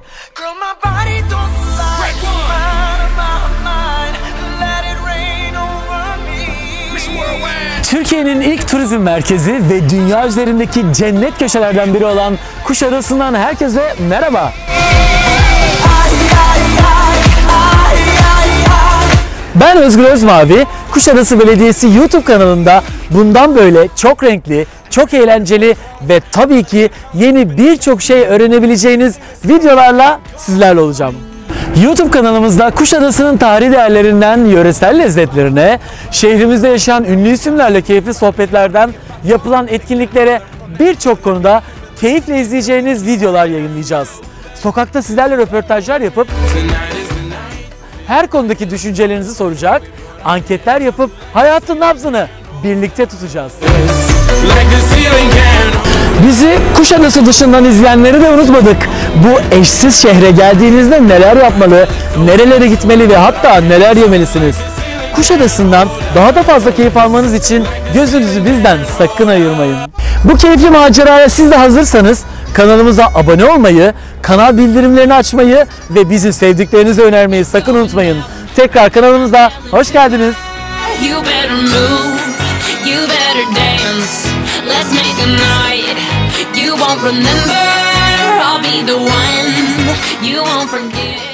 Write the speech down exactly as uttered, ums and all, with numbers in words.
Girl, my body don't lie. Out of my mind, let it rain over me. Türkiye'nin ilk turizm merkezi ve dünya üzerindeki cennet köşelerden biri olan Kuşadası'ndan herkese merhaba. Ben Özgür Özmavi, Kuşadası Belediyesi YouTube kanalında bundan böyle çok renkli, çok eğlenceli ve tabii ki yeni birçok şey öğrenebileceğiniz videolarla sizlerle olacağım. YouTube kanalımızda Kuşadası'nın tarihi değerlerinden yöresel lezzetlerine, şehrimizde yaşayan ünlü isimlerle keyifli sohbetlerden yapılan etkinliklere birçok konuda keyifle izleyeceğiniz videolar yayınlayacağız. Sokakta sizlerle röportajlar yapıp her konudaki düşüncelerinizi soracak, anketler yapıp hayatın nabzını birlikte tutacağız. Bizi Kuşadası dışından izleyenleri de unutmadık. Bu eşsiz şehre geldiğinizde neler yapmalı, nerelere gitmeli ve hatta neler yemelisiniz? Kuşadası'ndan daha da fazla keyif almanız için gözünüzü bizden sakın ayırmayın. Bu keyifli maceraya siz de hazırsanız kanalımıza abone olmayı, kanal bildirimlerini açmayı ve bizi sevdiklerinize önermeyi sakın unutmayın. Tekrar kanalımıza hoş geldiniz. You better move, you better dance. Let's make a night you won't remember. I'll be the one you won't forget.